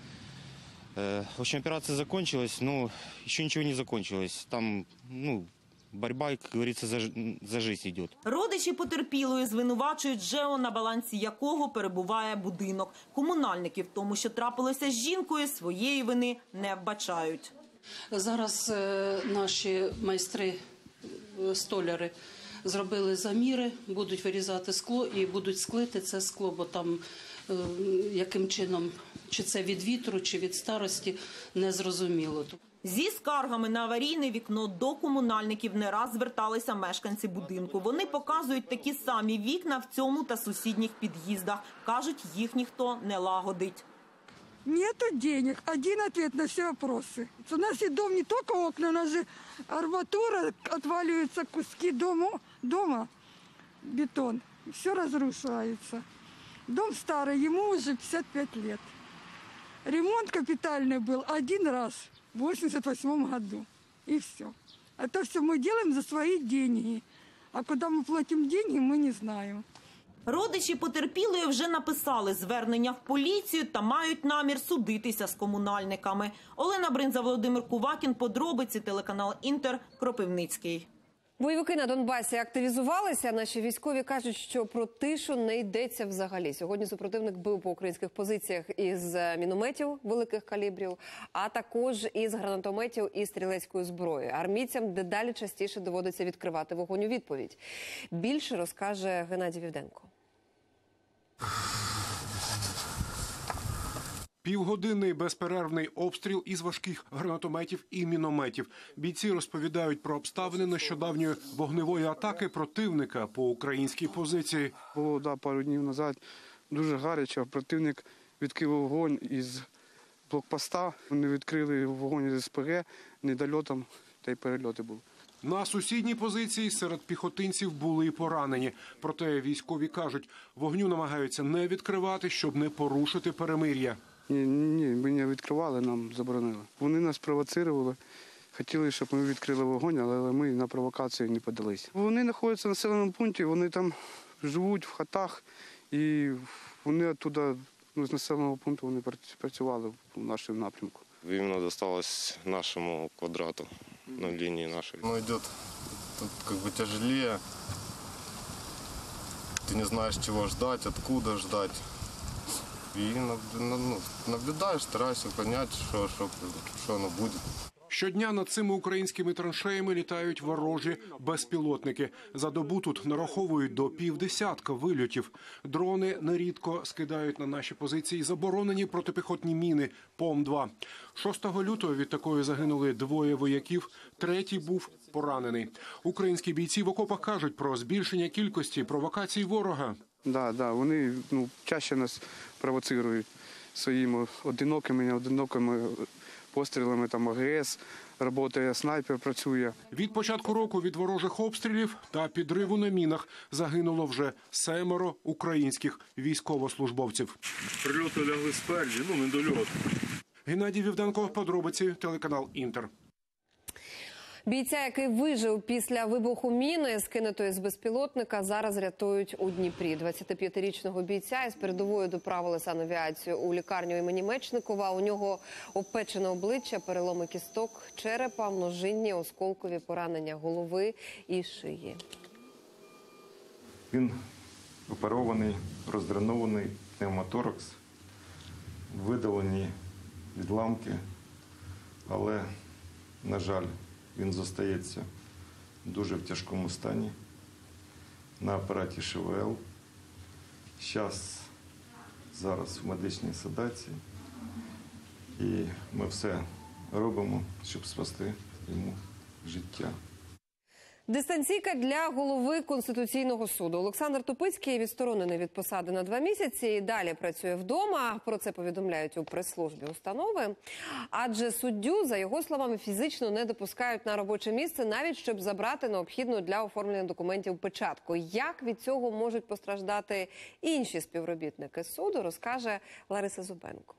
В общем, операция закончилась, но еще ничего не закончилось. Там, ну, борьба, як говориться, за, за життя йде. Родичі потерпілої звинувачують ЖЕО, на балансі якого перебуває будинок. Комунальники в тому, що трапилося з жінкою, своєї вини не вбачають. Зараз е, наші майстри, е, столяри, зробили заміри, будуть вирізати скло і будуть склити це скло, бо там е, яким чином, чи це від вітру, чи від старості, не зрозуміло. Зі скаргами на аварійне вікно до комунальників не раз зверталися мешканці будинку. Вони показують такі самі вікна в цьому та сусідніх під'їздах. Кажуть, їх ніхто не лагодить. Нету денег. Один ответ на все вопросы. У нас и дом не только окна, у нас же арматура, отваливаются куски дома, дома бетон. Все разрушается. Дом старый, ему уже пятьдесят пять лет. Ремонт капитальный был один раз в восемьдесят восьмом году. И все. Это все мы делаем за свои деньги. А куда мы платим деньги, мы не знаем. Родичі потерпілої вже написали звернення в поліцію та мають намір судитися з комунальниками. Олена Бринза, Володимир Кувакін, подробиці, телеканал Інтер, Кропивницький. Бойовики на Донбасі активізувалися. Наші військові кажуть, що про тишу не йдеться взагалі. Сьогодні супротивник бив по українських позиціях із мінометів великих калібрів, а також із гранатометів і стрілецької зброї. Армійцям дедалі частіше доводиться відкривати вогонь у відповідь. Більше розкаже Геннадій Вівденко. Півгодинний безперервний обстріл із важких гранатометів і мінометів. Бійці розповідають про обставини нещодавньої вогневої атаки противника по українській позиції. Було да, пару днів назад дуже гаряче. Противник відкрив вогонь із блокпоста. Вони відкрили вогонь з СПГ, недольотом, та й перельоти були. На сусідній позиції серед піхотинців були й поранені. Проте військові кажуть, вогню намагаються не відкривати, щоб не порушити перемир'я. Ні, ні, ми не відкривали, нам заборонили. Вони нас провоцирували, хотіли, щоб ми відкрили вогонь, але ми на провокацію не подалися. Вони знаходяться в населеному пункті, вони там живуть в хатах, і вони оттуда, ну, з населеного пункту вони працювали в нашому напрямку. Именно досталось нашему квадрату, на линии нашей. Ну, идет тут как бы тяжелее. Ты не знаешь, чего ждать, откуда ждать. И ну, наблюдаешь, стараешься понять, что, что, что оно будет. Щодня над цими українськими траншеями літають ворожі безпілотники. За добу тут нараховують до півдесятка вильотів. Дрони нерідко скидають на наші позиції заборонені протипіхотні міни Пом два. шостого лютого від такої загинули двоє вояків, третій був поранений. Українські бійці в окопах кажуть про збільшення кількості провокацій ворога. Да, да, вони ну, чаще нас провоцирують своїми одинокими, неодинокими пострілами, там АГС, працює снайпер, працює. Від початку року від ворожих обстрілів та підриву на мінах загинуло вже семеро українських військовослужбовців. Прильоти лягли спереді, ну недольот. Геннадій Вівденко, подробиці, телеканал Інтер. Бійця, який вижив після вибуху міни, скинутої з безпілотника, зараз рятують у Дніпрі. двадцятип'ятирічного бійця із передової доправили санавіацію у лікарню імені Мечникова. У нього обпечене обличчя, переломи кісток, черепа, множинні осколкові поранення голови і шиї. Він оперований, роздренований пневмоторакс, видалені відламки, але, на жаль, він зостається дуже в тяжкому стані на апараті ШВЛ. Зараз, зараз в медичній седації. І ми все робимо, щоб спасти йому життя. Дистанційка для голови Конституційного суду. Олександр Тупицький відсторонений від посади на два місяці і далі працює вдома. Про це повідомляють у прес-службі установи. Адже суддю, за його словами, фізично не допускають на робоче місце, навіть щоб забрати необхідну для оформлення документів печатку. Як від цього можуть постраждати інші співробітники суду, розкаже Лариса Зубенко.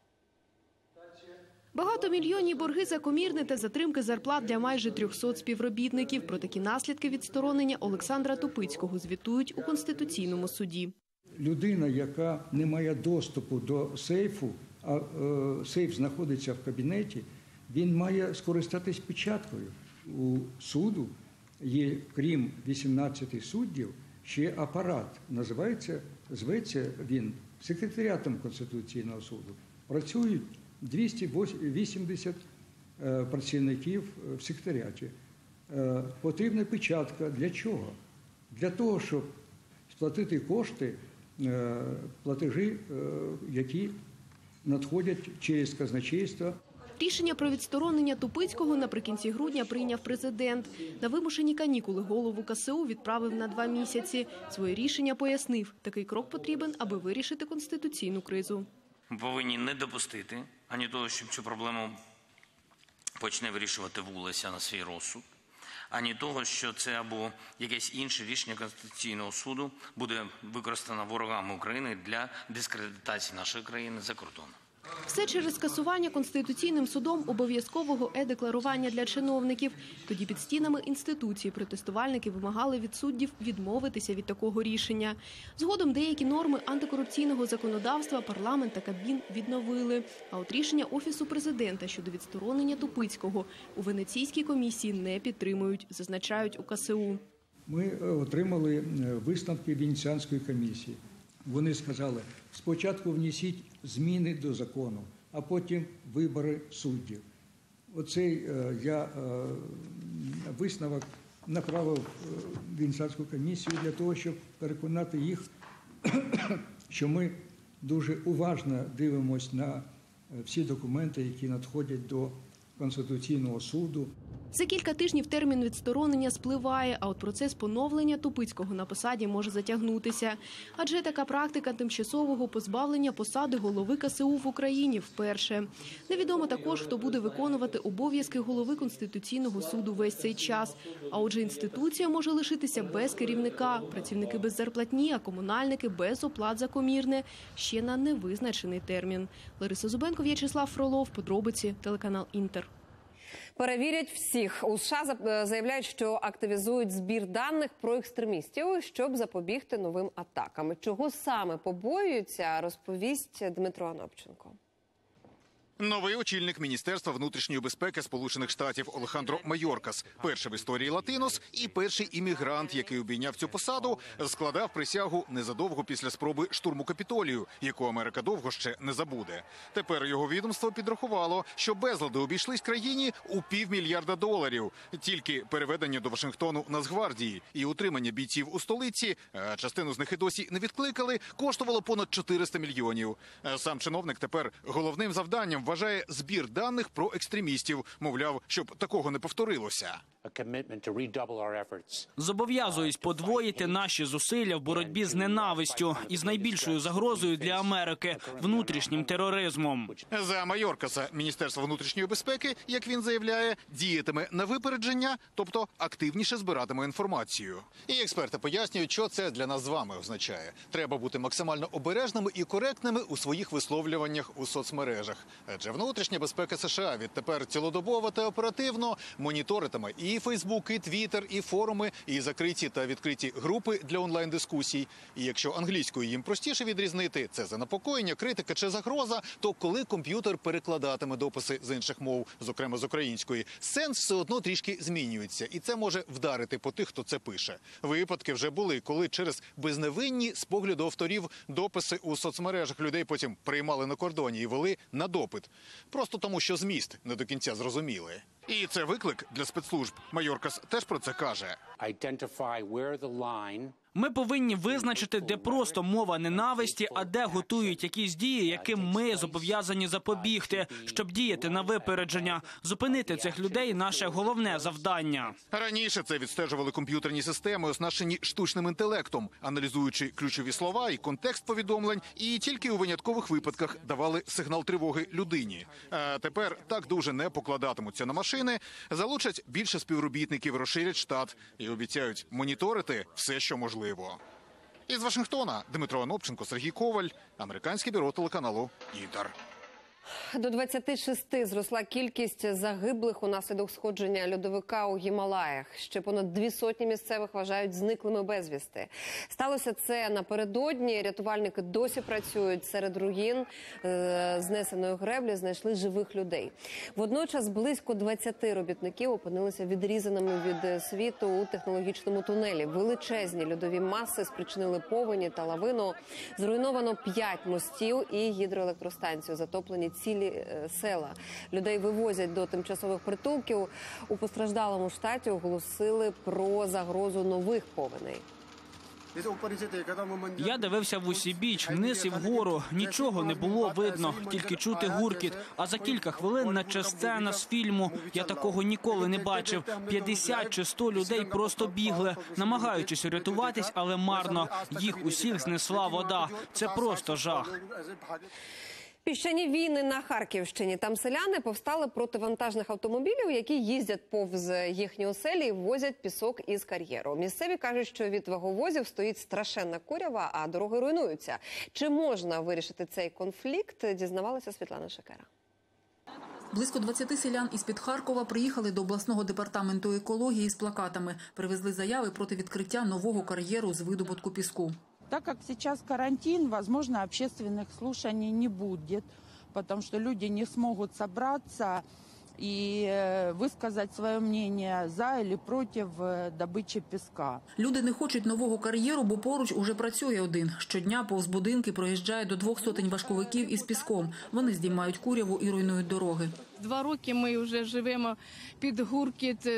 Багатомільйонні борги за комірне та затримки зарплат для майже трьохсот співробітників. Про такі наслідки відсторонення Олександра Тупицького звітують у Конституційному суді. Людина, яка не має доступу до сейфу, а е, сейф знаходиться в кабінеті, він має скористатись печаткою. У суду є, крім вісімнадцяти суддів, ще апарат. Називається, зветься він секретаріатом Конституційного суду. Працюють двісті вісімдесят працівників в секретаріаті. Потрібна печатка. Для чого? Для того, щоб сплатити кошти, платежі, які надходять через казначейство. Рішення про відсторонення Тупицького наприкінці грудня прийняв президент. На вимушені канікули голову ка се у відправив на два місяці. Своє рішення пояснив. Такий крок потрібен, аби вирішити конституційну кризу. Ми повинні не допустити ані того, щоб цю проблему почне вирішувати вулиця на свій розсуд, ані того, що це або якесь інше рішення Конституційного суду буде використано ворогами України для дискредитації нашої країни за кордоном. Все через скасування Конституційним судом обов'язкового е-декларування для чиновників. Тоді під стінами інституції протестувальники вимагали від суддів відмовитися від такого рішення. Згодом деякі норми антикорупційного законодавства парламент та Кабмін відновили. А от рішення Офісу президента щодо відсторонення Тупицького у Венеційській комісії не підтримують, зазначають у ка се у. Ми отримали висновки Венеціанської комісії. Вони сказали, спочатку внесіть зміни до закону, а потім вибори суддів. Оцей я висновок направив в Венеціанську комісію для того, щоб переконати їх, що ми дуже уважно дивимося на всі документи, які надходять до Конституційного суду. За кілька тижнів термін відсторонення спливає, а от процес поновлення Тупицького на посаді може затягнутися. Адже така практика тимчасового позбавлення посади голови ка се у в Україні вперше. Невідомо також, хто буде виконувати обов'язки голови Конституційного суду весь цей час. А отже, інституція може лишитися без керівника, працівники без зарплатні, а комунальники без оплат за комірне. Ще на невизначений термін. Лариса Зубенко, В'ячеслав Фролов, подробиці, телеканал Інтер. Перевірять всіх. У США заявляють, що активізують збір даних про екстремістів, щоб запобігти новим атакам. Чого саме побоюються, розповість Дмитро Анопченко. Новий очільник Міністерства внутрішньої безпеки Сполучених Штатів Олехандро Майоркас. Перший в історії Латинос і перший іммігрант, який обійняв цю посаду, складав присягу незадовго після спроби штурму Капітолію, яку Америка довго ще не забуде. Тепер його відомство підрахувало, що безлади обійшлись країні у півмільярда доларів. Тільки переведення до Вашингтону Нацгвардії і утримання бійців у столиці, а частину з них і досі не відкликали, коштувало понад чотириста мільйонів. Сам чиновник тепер головним завданням вважає збір даних про екстремістів, мовляв, щоб такого не повторилося. Зобов'язуюсь подвоїти наші зусилля в боротьбі з ненавистю і з найбільшою загрозою для Америки – внутрішнім тероризмом. За Майоркаса Міністерство внутрішньої безпеки, як він заявляє, діятиме на випередження, тобто активніше збиратиме інформацію. І експерти пояснюють, що це для нас з вами означає. Треба бути максимально обережними і коректними у своїх висловлюваннях у соцмережах. Адже внутрішня безпека США відтепер цілодобово та оперативно моніторитиме і і Фейсбук, і Твіттер, і форуми, і закриті та відкриті групи для онлайн-дискусій. І якщо англійською їм простіше відрізнити, це занепокоєння, критика чи загроза, то коли комп'ютер перекладатиме дописи з інших мов, зокрема з української, сенс все одно трішки змінюється. І це може вдарити по тих, хто це пише. Випадки вже були, коли через безневинні, з погляду авторів, дописи у соцмережах людей потім приймали на кордоні і вели на допит. Просто тому, що зміст не до кінця зрозуміли. І це виклик для спецслужб. Майоркас теж про це каже. Ми повинні визначити, де просто мова ненависті, а де готують якісь дії, яким ми зобов'язані запобігти, щоб діяти на випередження. Зупинити цих людей – наше головне завдання. Раніше це відстежували комп'ютерні системи, оснащені штучним інтелектом, аналізуючи ключові слова і контекст повідомлень, і тільки у виняткових випадках давали сигнал тривоги людині. А тепер так дуже не покладатимуться на машини, залучать більше співробітників, розширять штат і обіцяють моніторити все, що можливо. Із Вашингтона Дмитро Анопченко, Сергій Коваль, американське бюро телеканалу «Інтер». До двадцяти шести зросла кількість загиблих унаслідок сходження льодовика у Гімалаях. Ще понад дві сотні місцевих вважають зниклими безвісти. Сталося це напередодні. Рятувальники досі працюють. Серед руїн е знесеної греблі знайшли живих людей. Водночас близько двадцяти робітників опинилися відрізаними від світу у технологічному тунелі. Величезні льодові маси спричинили повені та лавину. Зруйновано п'ять мостів і гідроелектростанцію. Затоплені цілі села. Людей вивозять до тимчасових притулків. У постраждалому штаті оголосили про загрозу нових повеней. Я дивився в усі біч, вниз і вгору. Нічого не було видно, тільки чути гуркіт. А за кілька хвилин, наче сцена з фільму. Я такого ніколи не бачив. п'ятдесят чи сто людей просто бігли, намагаючись рятуватись, але марно. Їх усіх знесла вода. Це просто жах. Піщані війни на Харківщині. Там селяни повстали проти вантажних автомобілів, які їздять повз їхні оселі і возять пісок із кар'єру. Місцеві кажуть, що від ваговозів стоїть страшенна курява, а дороги руйнуються. Чи можна вирішити цей конфлікт, дізнавалася Світлана Шекера. Близько двадцяти селян із-під Харкова приїхали до обласного департаменту екології з плакатами. Привезли заяви проти відкриття нового кар'єру з видобутку піску. Так как сейчас карантин, возможно, общественных слушаний не будет, потому что люди не смогут собраться и высказать свое мнение за или против добычи песка. Люди не хочуть нового кар'єру, бо поруч уже працює один. Щодня повз будинки проїжджає до двох сотень важковиків із піском. Вони здіймають куряву і руйнують дороги. Два роки ми вже живемо під гуркіт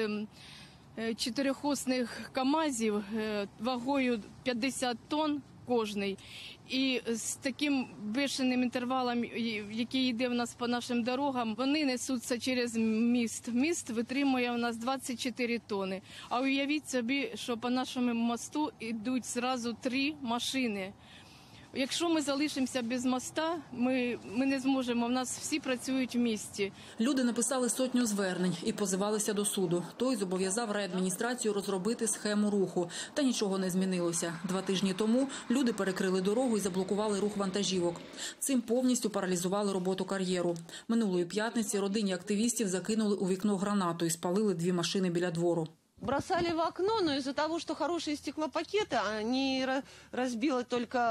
чотирьохосних КАМАЗів вагою п'ятдесят тонн кожний. І з таким бешеним інтервалом, який йде в нас по нашим дорогам, вони несуться через міст. Міст витримує у нас двадцять чотири тонни. А уявіть собі, що по нашому мосту йдуть зразу три машини. Якщо ми залишимося без моста, ми, ми не зможемо, в нас всі працюють в місті. Люди написали сотню звернень і позивалися до суду. Той зобов'язав райадміністрацію розробити схему руху. Та нічого не змінилося. Два тижні тому люди перекрили дорогу і заблокували рух вантажівок. Цим повністю паралізували роботу кар'єру. Минулої п'ятниці родині активістів закинули у вікно гранату і спалили дві машини біля двору. Бросали в окно, но из-за того, что хорошие стеклопакеты, они разбили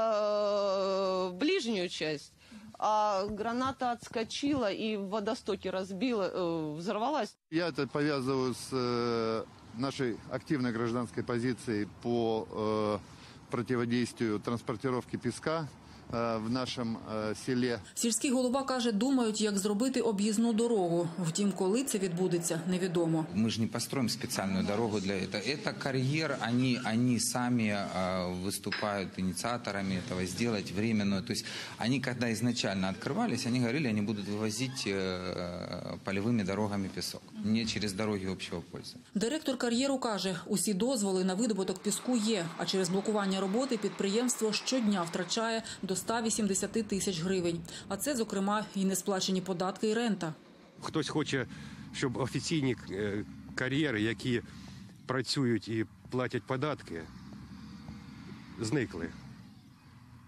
только ближнюю часть, а граната отскочила и в водостоке разбила, взорвалась. Я это повязываю с нашей активной гражданской позицией по противодействию транспортировки песка в нашому селі. Сільський голова каже, думають, як зробити об'їзну дорогу. Втім, коли це відбудеться, невідомо. Ми ж не построїмо спеціальну дорогу для цього. Це кар'єр, вони, вони самі виступають ініціаторами цього, зробити временно. Тобто, вони, коли ізначально відкривалися, вони говорили, вони будуть вивозити польовими дорогами пісок, не через дороги общого пользу. Директор кар'єру каже, усі дозволи на видобуток піску є, а через блокування роботи підприємство щодня втрачає до ста вісімдесяти тисяч гривень. А це, зокрема, і несплачені податки і рента. Хтось хоче, щоб офіційні кар'єри, які працюють і платять податки, зникли.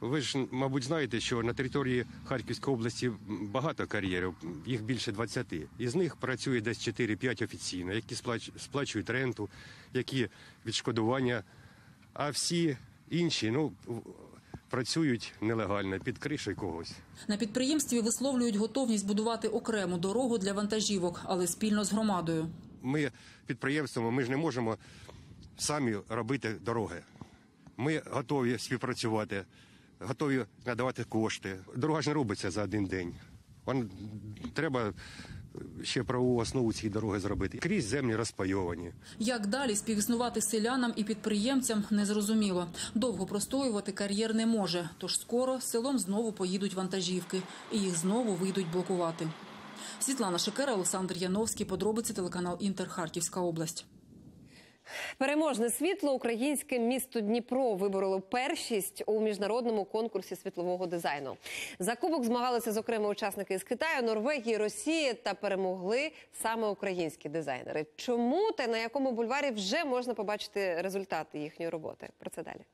Ви ж, мабуть, знаєте, що на території Харківської області багато кар'єрів, їх більше двадцяти. Із них працює десь чотири-п'ять офіційно, які сплачують ренту, які відшкодування, а всі інші, ну, працюють нелегально, під кришею когось. На підприємстві висловлюють готовність будувати окрему дорогу для вантажівок, але спільно з громадою. Ми підприємствами, ми ж не можемо самі робити дороги. Ми готові співпрацювати, готові надавати кошти. Дорога ж не робиться за один день. Вон, треба ще правову основу цієї дороги зробити. Крізь землі розпайовані. Як далі співіснувати селянам і підприємцям – незрозуміло. Довго простоювати кар'єр не може, тож скоро селом знову поїдуть вантажівки і їх знову вийдуть блокувати. Світлана Шикера, Олександр Яновський, подробиці, телеканал Інтер, Харківська область. Переможне світло українське місто Дніпро вибороло першість у міжнародному конкурсі світлового дизайну. За кубок змагалися, зокрема, учасники із Китаю, Норвегії, Росії, та перемогли саме українські дизайнери. Чому та на якому бульварі вже можна побачити результати їхньої роботи? Про це далі.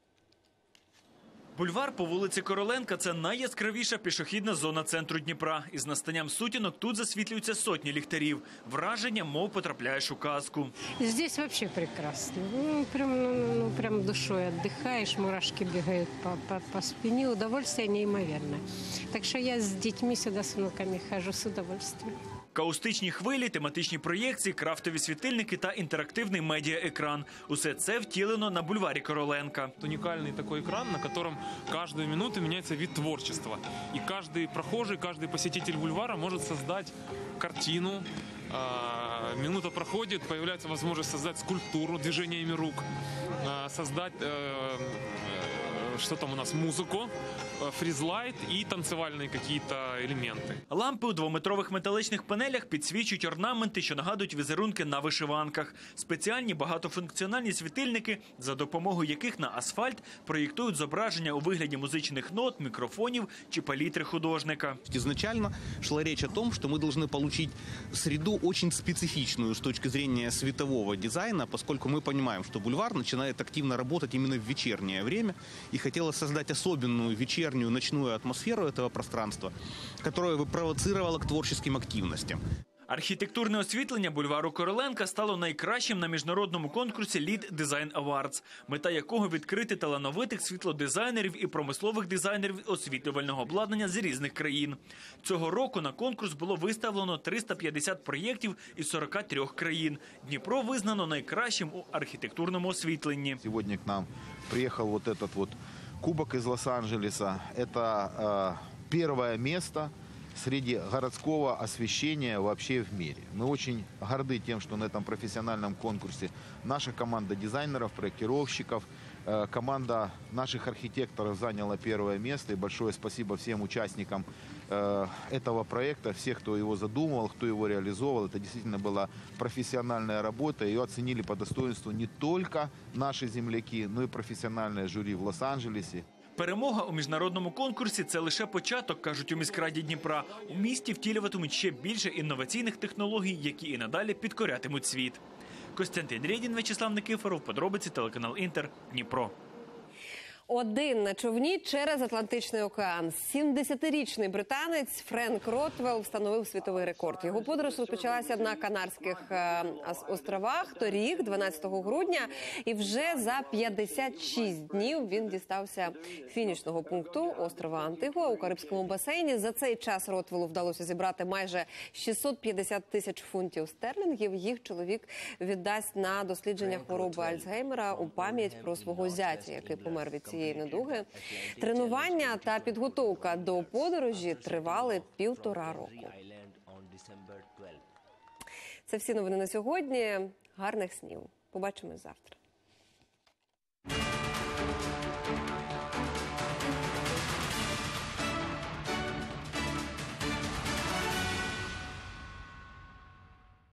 Бульвар по вулиці Короленка – це найяскравіша пішохідна зона центру Дніпра. Із настанням сутінок тут засвітлюються сотні ліхтарів. Враження, мов потрапляєш у казку. Здесь вообще прекрасно. Ну, прям, ну, ну, прям душой отдыхаешь, мурашки бегают по, по, по спине. Удовольствие неимоверное. Так что я с детьми сюда, с внуками хожу с удовольствием. Каустичні хвилі, тематичні проєкції, крафтові світильники та інтерактивний медіаекран. Усе це втілено на бульварі Короленка. Уникальный такой экран, на котором каждую минуту меняется вид творчества. И каждый прохожий, каждый посетитель бульвара может создать картину. Минута проходит, появляется возможность создать скульптуру движениями рук, создать... Что там у нас? Музыку, фризлайт і танцювальні какие-то елементи. Лампи у двометрових металичних панелях підсвічують орнаменти, що нагадують візерунки на вишиванках. Спеціальні багатофункціональні світильники, за допомогою яких на асфальт проєктують зображення у вигляді музичних нот, мікрофонів чи палітри художника. Изначально шла речь о том, что мы должны получить среду очень специфичную с точки зрения светового дизайна, поскольку мы понимаем, что бульвар начинает активно работать именно в вечернее время, и хотелось создать особенную вечернюю ночную атмосферу этого пространства, которая бы провоцировала к творческим активностям. Архітектурне освітлення бульвару Короленка стало найкращим на міжнародному конкурсі Lead Design Awards, мета якого відкрити талановитих світлодизайнерів і промислових дизайнерів освітлювального обладнання з різних країн. Цього року на конкурс було виставлено триста п'ятдесят проєктів із сорока трьох країн. Дніпро визнано найкращим у архітектурному освітленні. Сьогодні к нам приїхав вот этот вот кубок из Лос-Анджелеса. Это э, первое место среди городского освещения вообще в мире. Мы очень горды тем, что на этом профессиональном конкурсе наша команда дизайнеров, проектировщиков, э, команда наших архитекторов заняла первое место. И большое спасибо всем участникам э, этого проекта, всех, кто его задумывал, кто его реализовал. Это действительно была профессиональная работа. Ее оценили по достоинству не только наши земляки, но и профессиональное жюри в Лос-Анджелесе. Перемога у міжнародному конкурсі – це лише початок, кажуть у міськраді Дніпра. У місті втілюватимуть ще більше інноваційних технологій, які і надалі підкорятимуть світ. Костянтин Рєдін, В'ячеслав Никифоров, подробиці, телеканал Інтер, Дніпро. Один на човні через Атлантичний океан. сімдесятирічний британець Френк Ротвелл встановив світовий рекорд. Його подорож розпочалася на Канарських островах торік, дванадцятого грудня. І вже за п'ятдесят шість днів він дістався фінішного пункту острова Антигуа у Карибському басейні. За цей час Ротвеллу вдалося зібрати майже шістсот п'ятдесят тисяч фунтів стерлінгів. Їх чоловік віддасть на дослідження хвороби Альцгеймера у пам'ять про свого зятя, який помер від цієї недуги. Тренування та підготовка до подорожі тривали півтора року. Це всі новини на сьогодні. Гарних снів. Побачимось завтра.